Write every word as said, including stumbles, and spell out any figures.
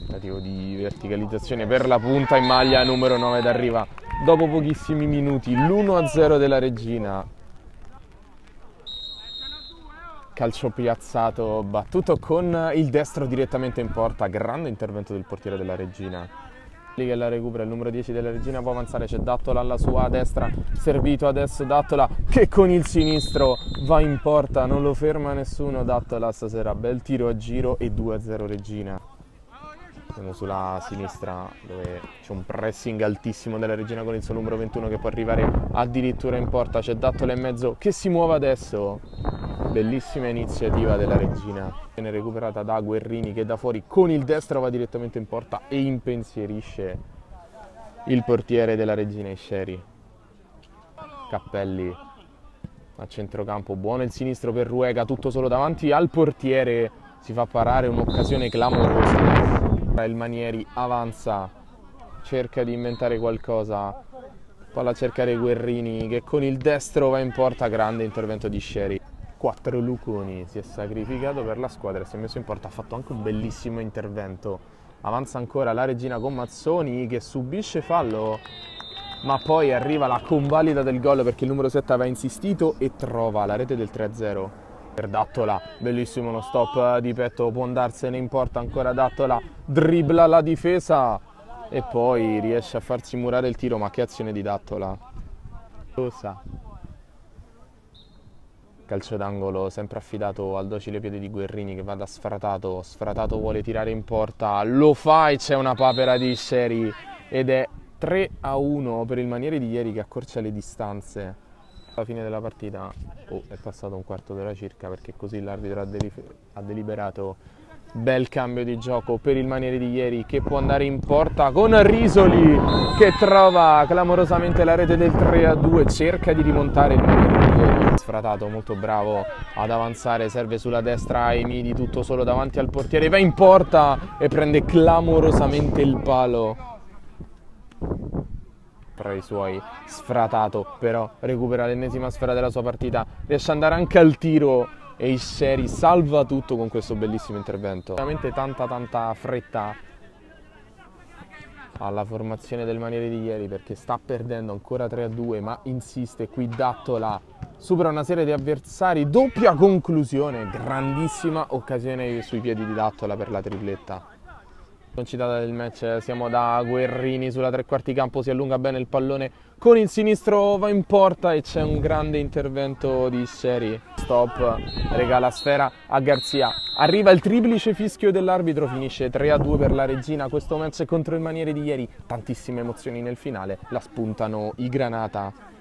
tentativo di verticalizzazione per la punta in maglia numero nove ed arriva dopo pochissimi minuti l'uno a zero della Reggina. Calcio piazzato, battuto con il destro direttamente in porta, grande intervento del portiere della Reggina. Lì che la recupera, il numero dieci della Reggina può avanzare, c'è Dattola alla sua destra, servito adesso Dattola che con il sinistro va in porta, non lo ferma nessuno Dattola stasera, bel tiro a giro e due a zero Reggina. Siamo sulla sinistra dove c'è un pressing altissimo della Reggina con il suo numero ventuno che può arrivare addirittura in porta, c'è Dattola in mezzo che si muove adesso. Bellissima iniziativa della Reggina, viene recuperata da Guerrini che da fuori con il destro va direttamente in porta e impensierisce il portiere della Reggina Isceri. Cappelli a centrocampo, buono il sinistro per Ruega, tutto solo davanti al portiere, si fa parare un'occasione clamorosa. Il Manieri avanza, cerca di inventare qualcosa, palla a cercare Guerrini che con il destro va in porta, grande intervento di Isceri. Quattro Luconi, si è sacrificato per la squadra, si è messo in porta, ha fatto anche un bellissimo intervento. Avanza ancora la Reggina con Mazzoni che subisce fallo, ma poi arriva la convalida del gol perché il numero sette aveva insistito e trova la rete del tre a zero. Per Dattola, bellissimo lo stop di petto, può andarsene in porta ancora Dattola, dribbla la difesa e poi riesce a farsi murare il tiro, ma che azione di Dattola. Cosa? Calcio d'angolo sempre affidato al docile piede di Guerrini che va da Sfratato, Sfratato vuole tirare in porta, lo fa e c'è una papera di Isceri ed è tre a uno per il Manieri di ieri che accorcia le distanze. Alla fine della partita oh, è passato un quarto d'ora circa perché così l'arbitro ha, ha deliberato bel cambio di gioco per il Manieri di ieri che può andare in porta con Risoli che trova clamorosamente la rete del tre a due, cerca di rimontare il Manieri di ieri. Sfratato molto bravo ad avanzare, serve sulla destra Emidi tutto solo davanti al portiere, va in porta e prende clamorosamente il palo tra i suoi. Sfratato però recupera l'ennesima sfera della sua partita, riesce ad andare anche al tiro e Isceri salva tutto con questo bellissimo intervento. Veramente tanta tanta fretta alla formazione del Manieri di ieri perché sta perdendo ancora tre a due, ma insiste qui Dattola, supera una serie di avversari, doppia conclusione, grandissima occasione sui piedi di Dattola per la tripletta. Concitata del match, siamo da Guerrini sulla tre quarti campo, si allunga bene il pallone, con il sinistro va in porta e c'è un grande intervento di Isceri. Stop, regala sfera a Garzia, arriva il triplice fischio dell'arbitro, finisce tre a due per la Reggina. Questo match contro il Manieri di ieri, tantissime emozioni nel finale, la spuntano i Granata.